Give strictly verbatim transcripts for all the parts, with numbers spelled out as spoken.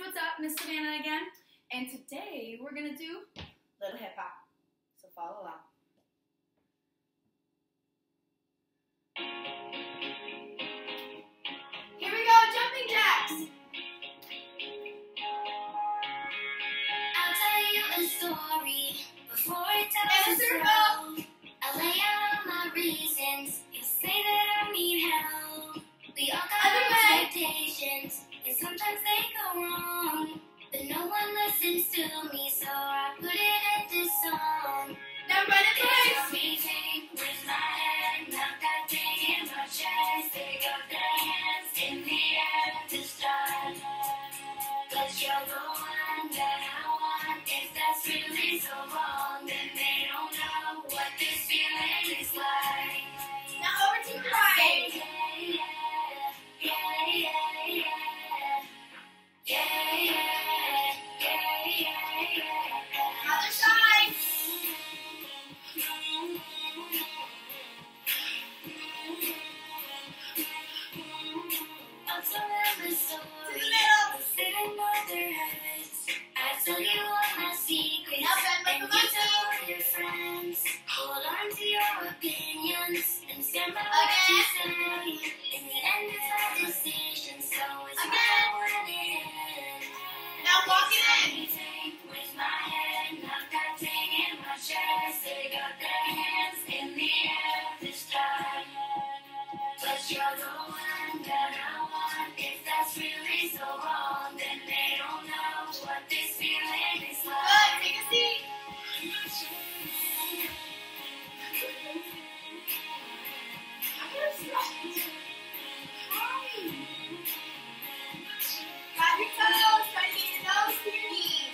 what's up? Miss Savannah again, and today we're gonna do Lil Hip Hop. So follow along. Here we go, jumping jacks. I'll tell you a story before it tells And a a circle. I'll lay out all my reasons. You'll say that I need help. We all got Other way. expectations, and sometimes they go wrong. But no one listens to me, so I put it in this song. Now run it, please. Everything with my head, knock that thing in my chest. Pick up the hands in the air to start. Cause you're the one that I want. If that's really so wrong, then they don't know what this feeling is like. Now over to the right. Yeah, yeah, yeah, yeah, yeah. Yeah, yeah, yeah, yeah, yeah. Other side. I'll tell them a story. To the middle. I'll sit in other habits. I tell you all my secrets. Now bend like And a you monkey. tell all your friends. Hold on to your opinions and stand by Again. what you say. In the end, it's our decision, so it's Again. my winning. Now walk it in. Anything with my head, knock that thing in my chest. They got their hands in the air to start. But you're the one that I want. If that's really so wrong, then they don't know what this feeling is Good, like. take a seat. Grab your toes, try to get your nose to your knees.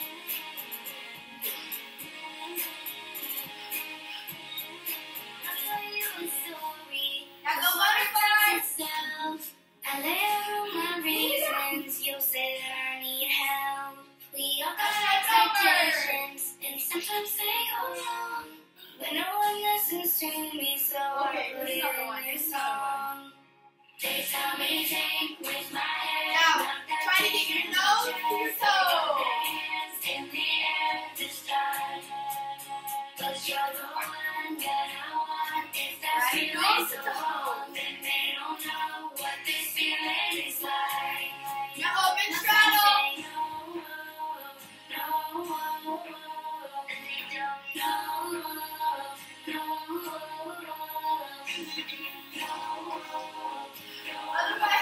I'll tell you a story. Now go butterfly. Itself. I lay out all my reasons. You'll say that I need help. We all got Stretch over. expectations, and sometimes they go wrong. But no one listens to me, so Okay, I put here's it another one, in here's this another one. song. They tell me think with my head. Now, knock that try to thing get your in my nose to chest. your They got toe. their hands in the air to start. Cause you're the one that I want. If that's Right, really nose so to toe. wrong, then they don't know what this feeling is like. Now open straddle. Say no, no, and they don't know, no, Other way.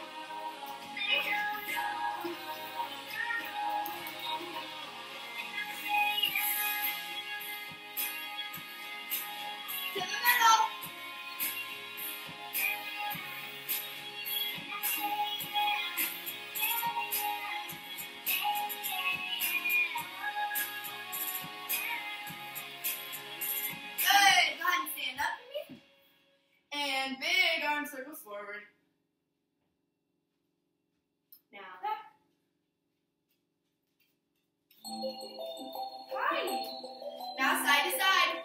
To the middle. Good. Go ahead and stand up for me. And big arm circles forward. Now back. Hi. Now side to side.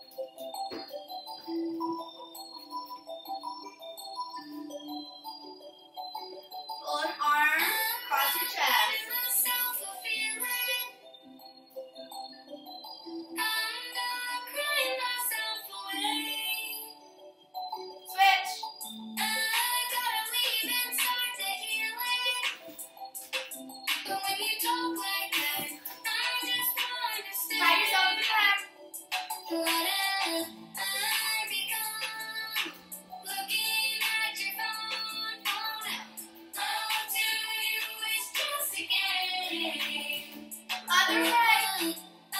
Pull an arm across your chest. Switch. Pat yourself on the back. Other way.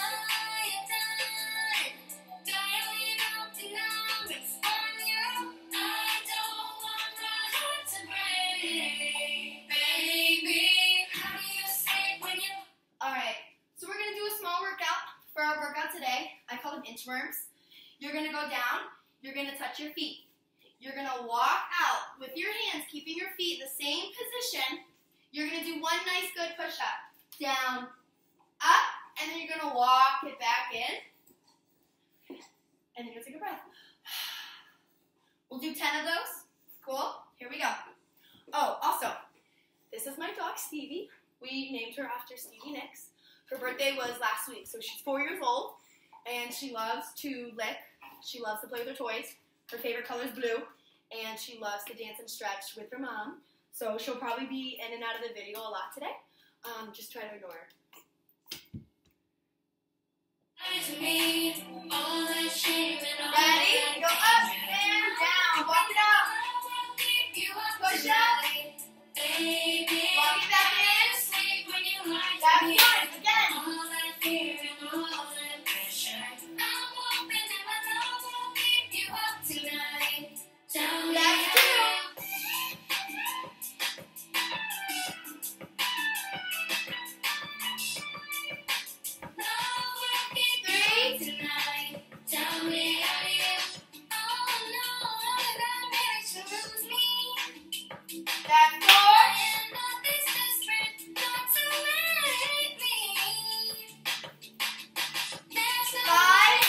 Alright, so we're going to do a small workout for our workout today. I call them inchworms. You're going to go down. You're going to touch your feet. You're going to walk out with your hands, keeping your feet in the same position. You're going to do one nice good push-up. Down, up, and then you're going to walk it back in. And then you'll take a breath. We'll do ten of those. Cool? Here we go. Oh, also, this is my dog, Stevie. We named her after Stevie Nicks. Her birthday was last week, so she's four years old, and she loves to lick. She loves to play with her toys. Her favorite color is blue, and she loves to dance and stretch with her mom. So she'll probably be in and out of the video a lot today. Um, just try to ignore her. Ready? Go up and down. Walk it out. Push up. Walk it back in. That's one. Again. That's two. That's four. Five.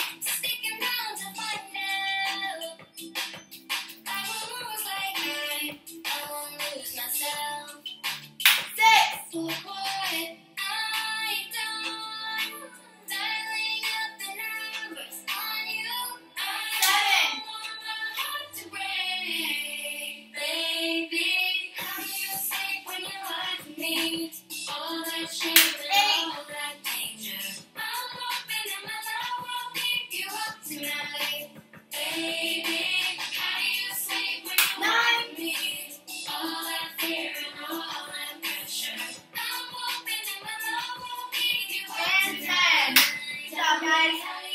Six. Seven. And ten. Good job, guys.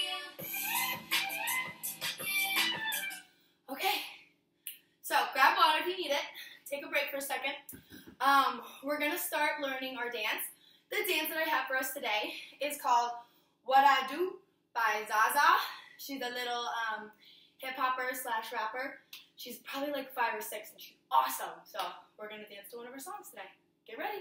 Okay. So grab water if you need it. Take a break for a second. Um, we're gonna start learning our dance. The dance that I have for us today is called What I Do by Zaza. She's a little um, hip hopper slash rapper. She's probably like five or six and she's awesome. So we're gonna dance to one of her songs today. Get ready.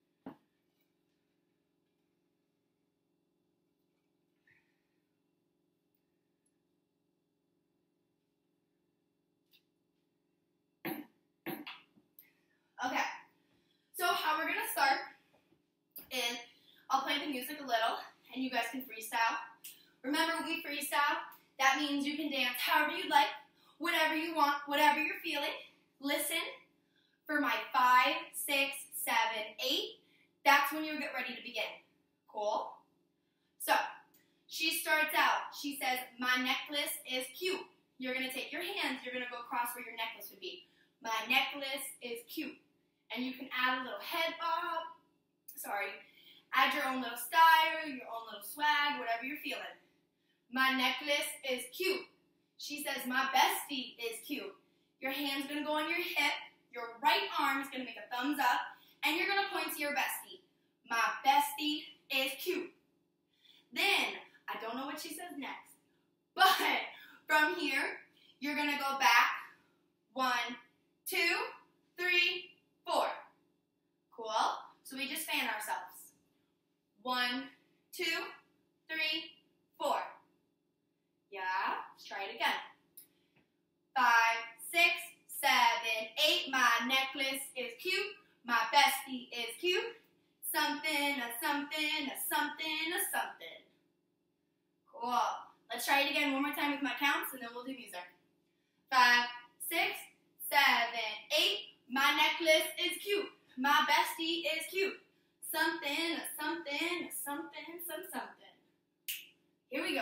Okay, so how we're gonna start is I'll play the music a little and you guys can freestyle. Remember, we freestyle. That means you can dance however you like, whatever you want, whatever you're feeling. Listen for my five, six, seven, eight. That's when you get ready to begin. Cool? So, she starts out. She says, my necklace is cute. You're gonna take your hands, you're gonna go across where your necklace would be. My necklace is cute. And you can add a little head bob, sorry, add your own little style, your own little swag, whatever you're feeling. My necklace is cute. She says, my bestie is cute. Your hand's gonna go on your hip, your right arm is gonna make a thumbs up, and you're gonna point to your bestie. My bestie is cute. Then, I don't know what she says next, but from here, you're gonna go back, one, two, three, four. Cool? So we just fan ourselves. One, two, three, four. Yeah, let's try it again. Five, six, seven, eight. My necklace is cute. My bestie is cute. Something, a something, a something, a something. Cool. Let's try it again one more time with my counts and then we'll do music. Five, six, seven, eight. My necklace is cute. My bestie is cute. Something, a something, a something, some something. Here we go.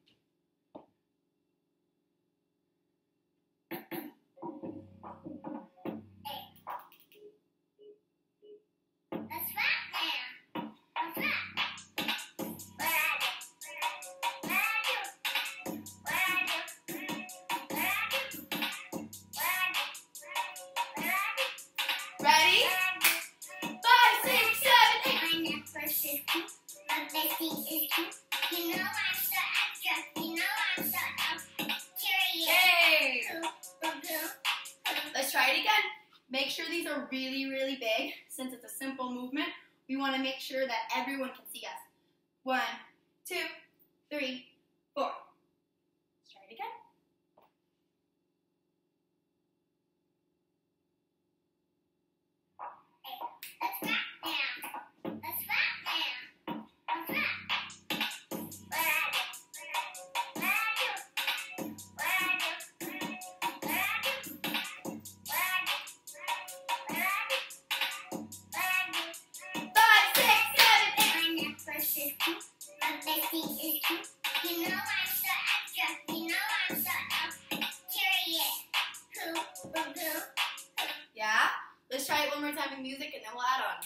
Ready? Five, six, seven, eight. My necklace is cute. My bestie is cute. You know I'm so extra. You know I'm so extra. Curious. Yay! Boo, boo, boo. Let's try it again. Make sure these are really, really big. Since it's a simple movement, we want to make sure that everyone can see us. One, two, three, four. Let's try it again. Let's back down. add-on.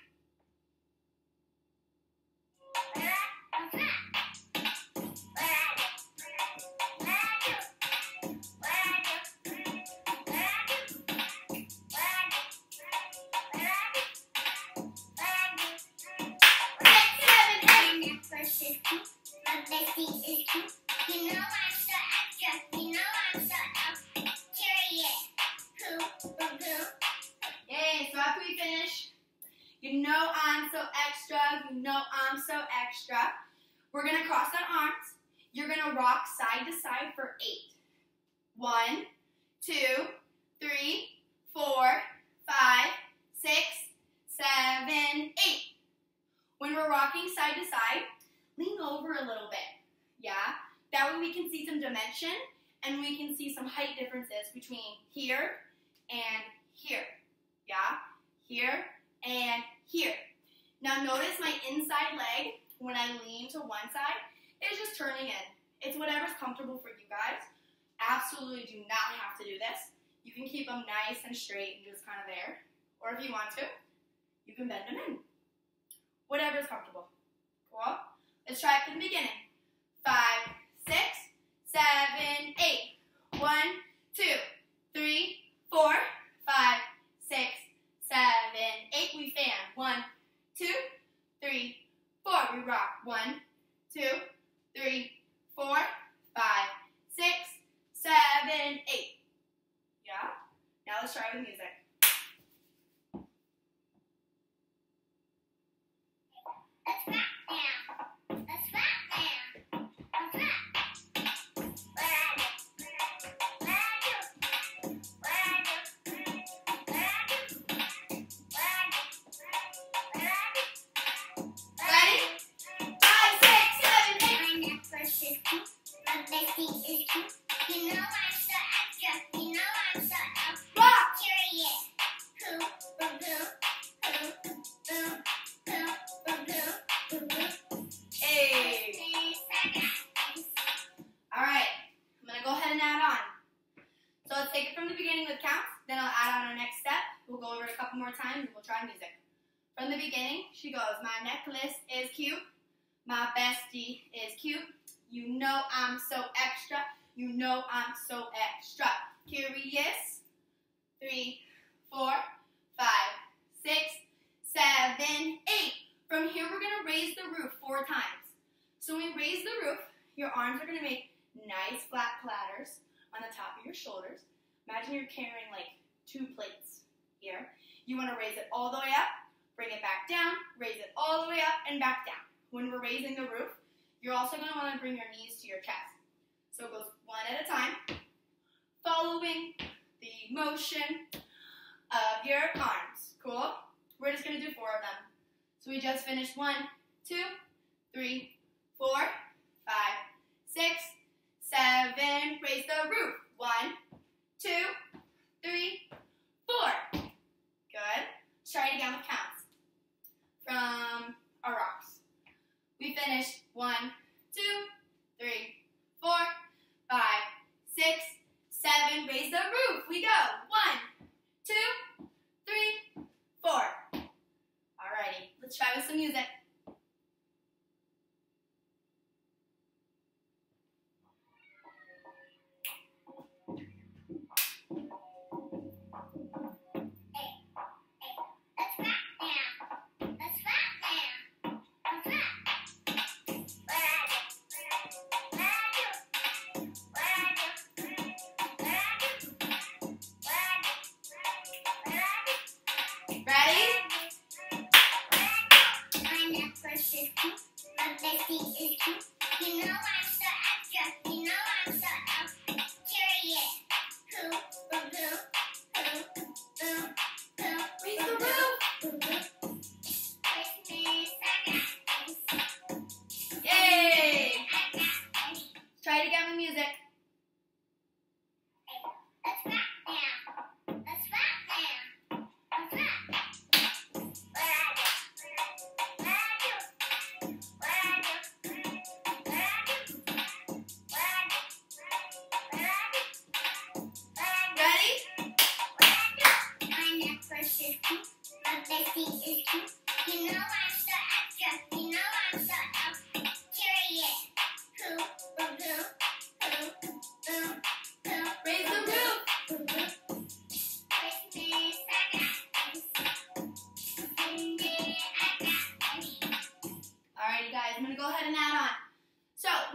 Yay, so after we finish, you know I'm so extra, you know I'm so extra. We're gonna cross our arms. You're gonna rock side to side for eight. One, two, three, four, five, six, seven, eight. When we're rocking side to side, lean over a little bit, yeah? That way we can see some dimension and we can see some height differences between here and here, yeah? Here and here. Now notice my inside leg, when I lean to one side, is just turning in. It's whatever's comfortable for you guys. Absolutely do not have to do this. You can keep them nice and straight and just kind of there. Or if you want to, you can bend them in. Whatever's comfortable. Cool? Let's try it from the beginning. Five, six, seven, eight. One, two, three, four, five, six, seven, eight. We fan. One, two, three, four. We rock. One, two, three, four, five, six, seven, eight. Yeah? Now let's try with music. Let's rock now. Let's rock now. Let's rock. What I do? What I do? What I do? What I do? What I do? What I do? Ready? Five, six, seven, eight. My necklace is cute. My bestie is cute. You know I'm so extra. You know I'm so extra. Rock! Curious. Who? Boo boo. Who? Boo. Boo. Boo boo. Boo boo. Hey. Alright, I'm going to go ahead and add on. So let's take it from the beginning with counts, then I'll add on our next step. We'll go over it a couple more times and we'll try music. From the beginning, she goes, my necklace is cute, my bestie is cute, you know I'm so extra, you know I'm so extra. Curious, three, four, five, six, seven, eight. From here, we're going to raise the roof four times. So when we raise the roof, your arms are going to make nice flat platters on the top of your shoulders. Imagine you're carrying like two plates here. You want to raise it all the way up, bring it back down, raise it all the way up and back down. When we're raising the roof, you're also going to want to bring your knees to your chest. So it goes one at a time, following the motion of your arms. Cool? We're just going to do four of them. So we just finished one, two, three, four, five, six, seven. Raise the roof. One, two, three, four. Good. Let's try it again with counts from our rocks. We finished one, two, three, four, five, six, seven. Raise the roof. We go. One, two, three, four. Alrighty. Let's try with some music. My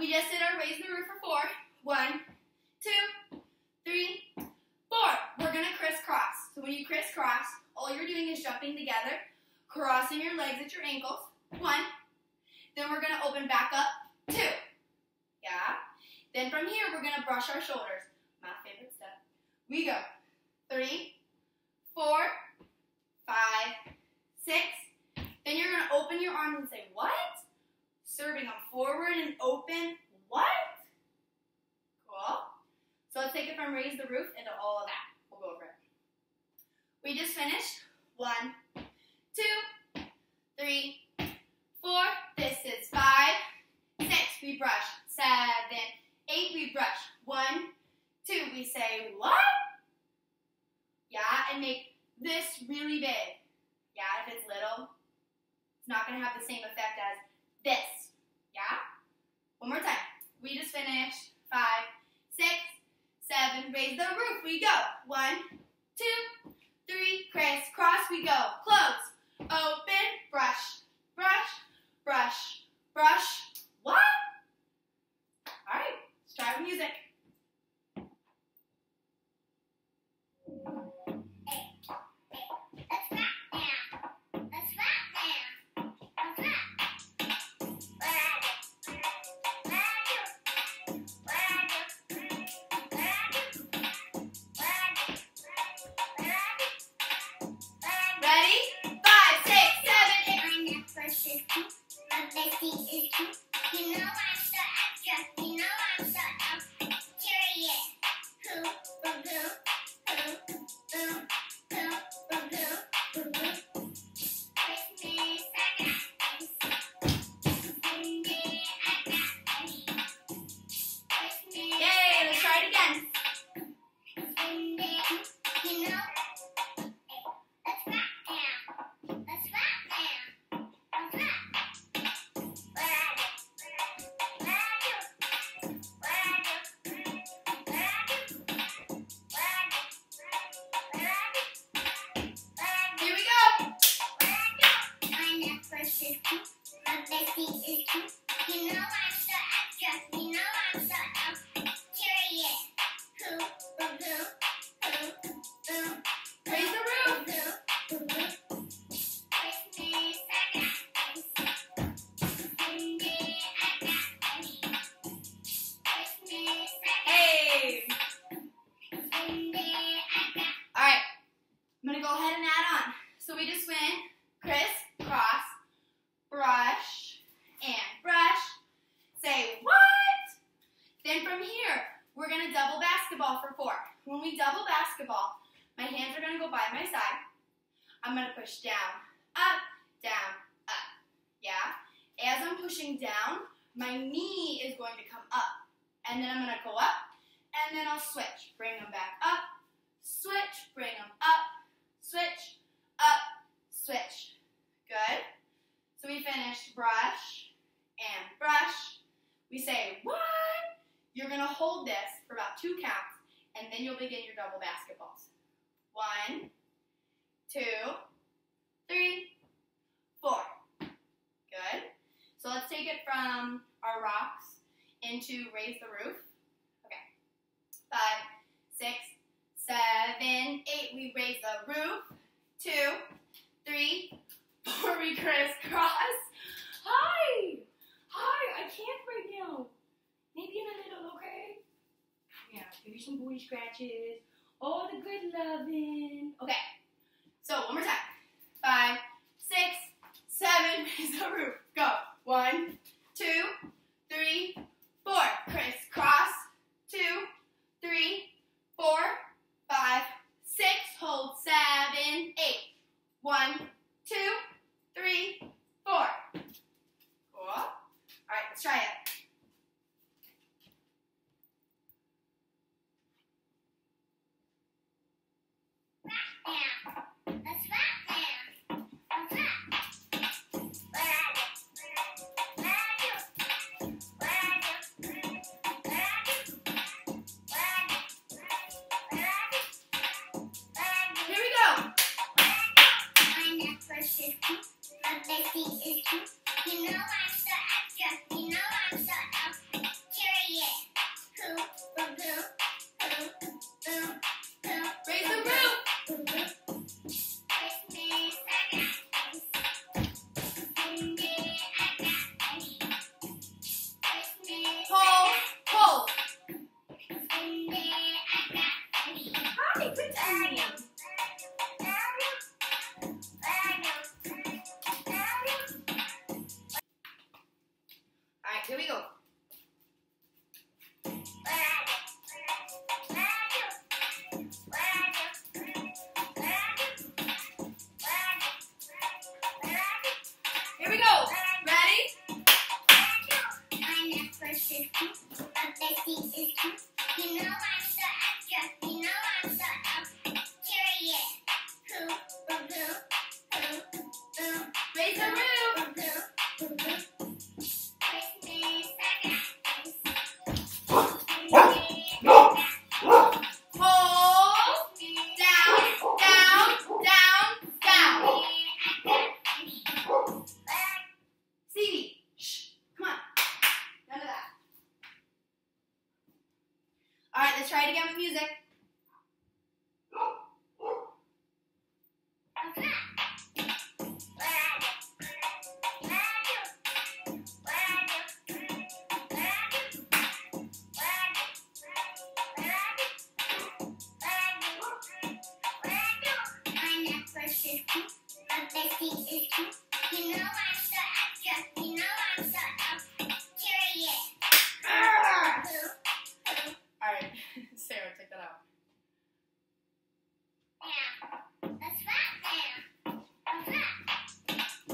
we just did our raise the roof for four. One, two, three, four. We're gonna crisscross. So when you crisscross, all you're doing is jumping together, crossing your legs at your ankles. One. Then we're gonna open back up. Two. Yeah. Then from here, we're gonna brush our shoulders. My favorite step. We go. Three, four, five, six. Then you're gonna open your arms and say, what? Serving them forward and open. What? Cool. So let's take it from raise the roof into all of that. We'll go over it. We just finished. One, two, three, four. This is five, six. We brush. Seven, eight. We brush. One, two. We say what? Yeah, and make this really big. Yeah, if it's little, it's not gonna have the same effect as this. Yeah? One more time. We just finished. Five, six, seven. Raise the roof. We go. One, two, three. Crisscross. We go. Close. Open. Brush. Brush. Brush. Brush. What? All right. Let's try with music. For four. When we double basketball, my hands are going to go by my side. I'm going to push down, up, down, up. Yeah? As I'm pushing down, my knee is going to come up. And then I'm going to go up, and then I'll switch. Bring them back up, switch, bring them up, switch, up, switch. Good? So we finished brush and brush. We say, what? You're going to hold this for about two counts, and then you'll begin your double basketballs. One, two, three, four. Good. So let's take it from our rocks into raise the roof. Okay. Five, six, seven, eight. We raise the roof. Two, three, four. We crisscross. Hi. Hi. I can't right now. Maybe in a little, okay? Yeah, give you some booty scratches. Oh, the good loving. Okay, so one more time. Five, six, seven, raise the roof. Go. One, two, three, four. Crisscross. Two, three, four, five, six. Hold. Seven, eight. One, two, three, four. Cool. All right, let's try it. we go. Here we go. Ready? My neck is cute, my bestie is cute. You know I'm so extra, you know I'm so up. Curious. Who, boo, boo, boo, boo. Raise the roof. Boo, boo, boo, boo. Christmas, I got this. Hold. Down, down, down, down. Stevie, shh, come on. None of that. All right, let's try it again with music. My bestie is cute. You know I'm so extra. You know I'm so up. Curious. Arrgh. Who? All right, Sarah, take that out. Yeah. That's right now. That's right.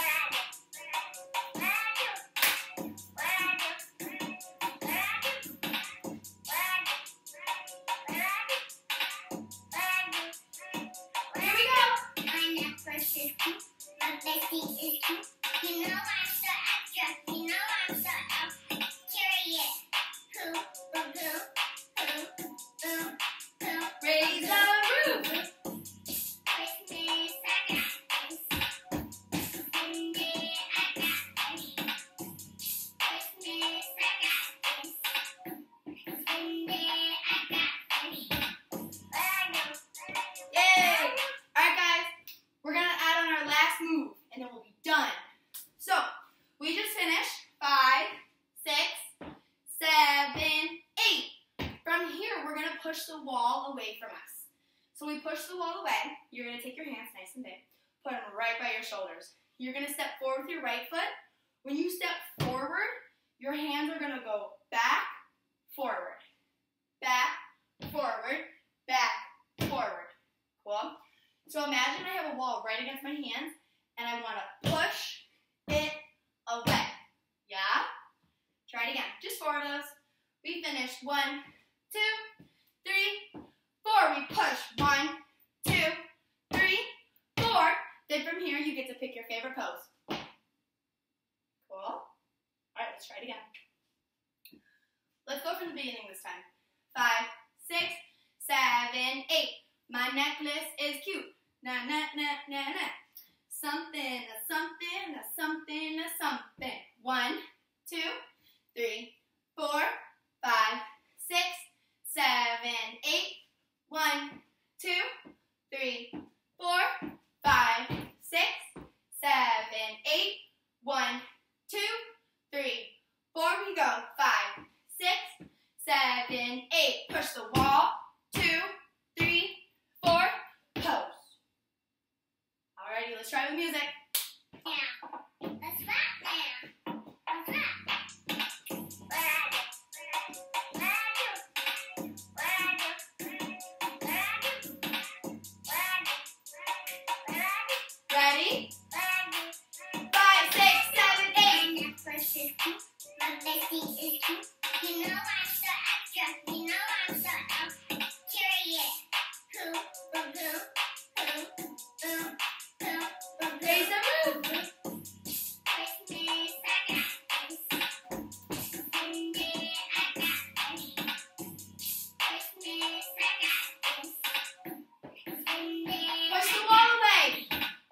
Here we go. My necklace is cute. My bestie is cute. You know I'm so extra. You know I'm so up. Curious. Who? Boo, boo, boo, boo, boo. Raise the roof. Christmas, I got this. Sunday, I got this. Christmas, I got this. Sunday, I got this. Yay! All right, guys, we're gonna add on our last move, and then we'll be done. So we just finished five, six, seven, eight. From here, we're gonna push the wall away from us. So we push the wall away. You're gonna take your hands nice and big, put them right by your shoulders. You're gonna step forward with your right foot. When you step forward, your hands are gonna go back, forward, back, forward, back, forward. Cool? So imagine I have a wall right against my hands, and I want to push it away. Yeah? Try it again. Just four of those. We finished one, two, three, four. We push one, two, three, four. Then from here, you get to pick your favorite pose. Cool? All right, let's try it again. Let's go from the beginning this time. Five, six, seven, eight. My necklace is cute. Na na na na na. Something, a something, a something, a something. One, two, three, four, five, six, seven, eight. One, two, three, four, five, six, seven, eight. One, two, three, four. We go. Five, six, seven, eight. Push the wall. Two, three, four. Pose. Alrighty, let's try with music. Yeah. That's right now. That's right. Ready? Five, six, seven, eight. My necklace is cute. My bestie is cute. You know I'm so extra. You know I'm so up. Curious. Who? Boo, boo, boo, boo, boo, boo, boo. Raise the roof. Christmas, I got this. Sunday, I got this. Christmas, I got this. Sunday, Push the wall away.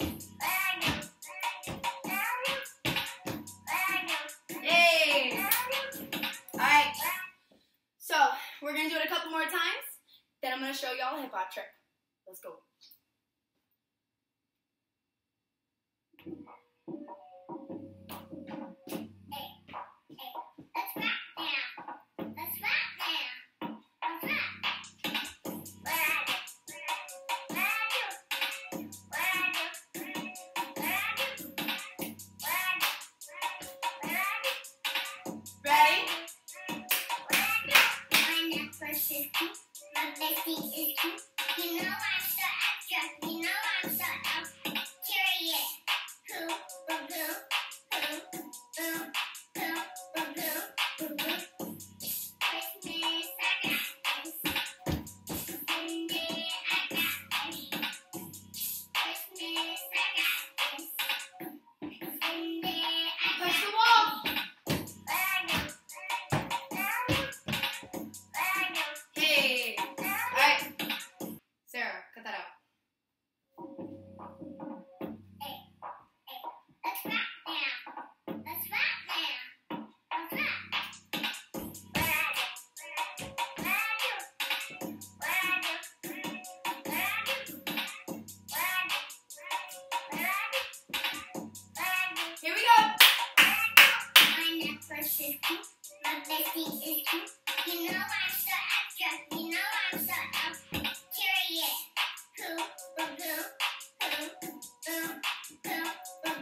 Yay. Alright. So, we're going to do it a couple more times. Then I'm going to show y'all a hip hop trick. Let's go. That's right now. That's right now. That's right.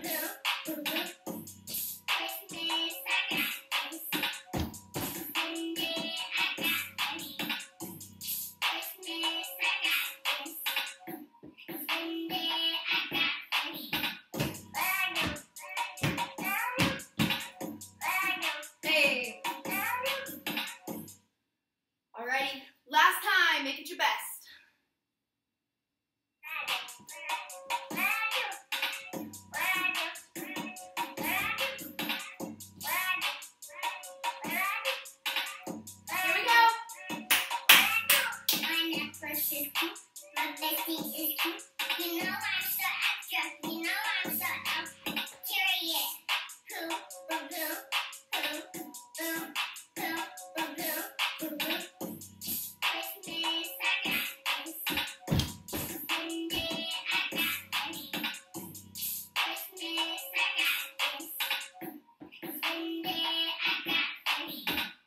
Hey. Alrighty, last time, make it your best. Here we go. My necklace is cute. My bestie is cute. You know I'm so extra. You know I'm so curious. Who, boo, boo, who, boo, boo, boo, boo, boo, boo. Christmas, I got this. Sunday, I got this. Christmas, I got this. Sunday, I got this.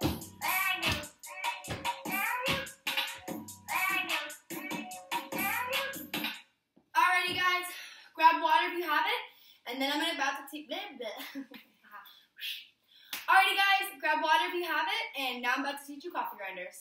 Alrighty, guys, grab water if you have it, and then I'm about to take. Alrighty, guys, grab water if you have it, and now I'm about to teach you coffee grinders.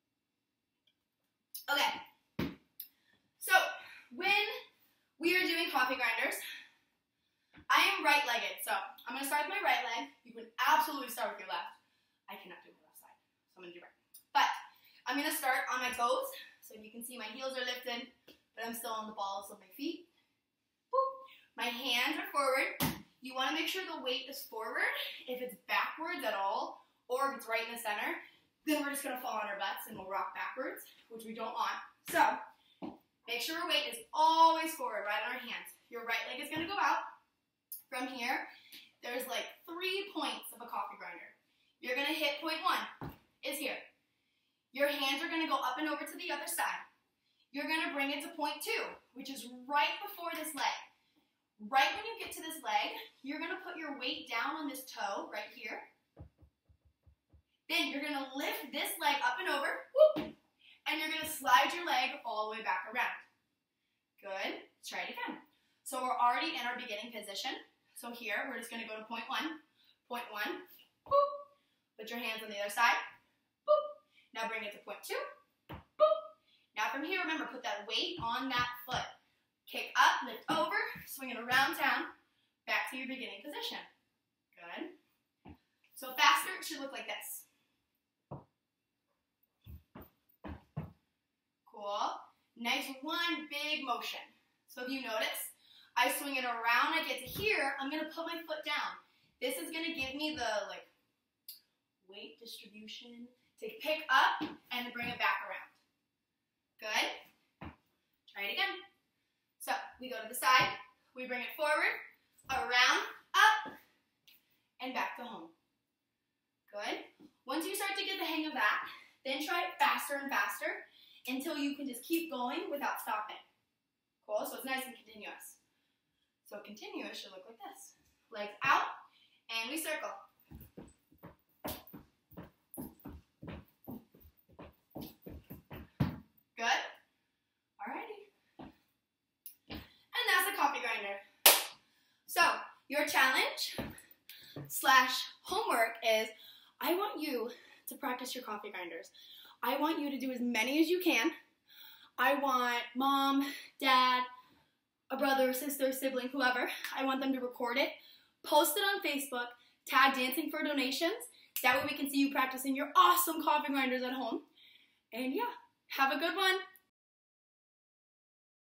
Okay, so when we are doing coffee grinders, I am right-legged, so I'm going to start with my right leg. You can absolutely start with your left. I cannot do my left side, so I'm going to do right. But I'm going to start on my toes, so you can see my heels are lifted, but I'm still on the balls of my feet. Boop. My hands are forward. You want to make sure the weight is forward. If it's backwards at all, or if it's right in the center, then we're just going to fall on our butts and we'll rock backwards, which we don't want. So, make sure our weight is always forward, right on our hands. Your right leg is going to go out. From here, there's like three points of a coffee grinder. You're going to hit point one, is here. Your hands are going to go up and over to the other side. You're going to bring it to point two, which is right before this leg. Right when you get to this leg, you're going to put your weight down on this toe right here. Then you're going to lift this leg up and over, whoop, and you're going to slide your leg all the way back around. Good. Let's try it again. So we're already in our beginning position. So here, we're just going to go to point one. Point one, boop. Put your hands on the other side, boop. Now bring it to point two, boop. Now from here, remember, put that weight on that foot. Kick up, lift over, swing it around town, back to your beginning position. Good. So faster, it should look like this. Cool. Nice one big motion. So if you notice, I swing it around, I get to here, I'm going to put my foot down. This is going to give me the like weight distribution to pick up and bring it back around. Good. Try it again. So we go to the side, we bring it forward, around, up, and back to home. Good. Once you start to get the hang of that, then try it faster and faster until you can just keep going without stopping. Cool, so it's nice and continuous. So continuous should look like this. Legs out, and we circle. Good? Alrighty. And that's a coffee grinder. So, your challenge slash homework is I want you to practice your coffee grinders. I want you to do as many as you can. I want mom, dad, a brother, sister, sibling, whoever. I want them to record it, post it on Facebook, tag Dancing for Donations. That way we can see you practicing your awesome coffee grinders at home. And yeah, have a good one.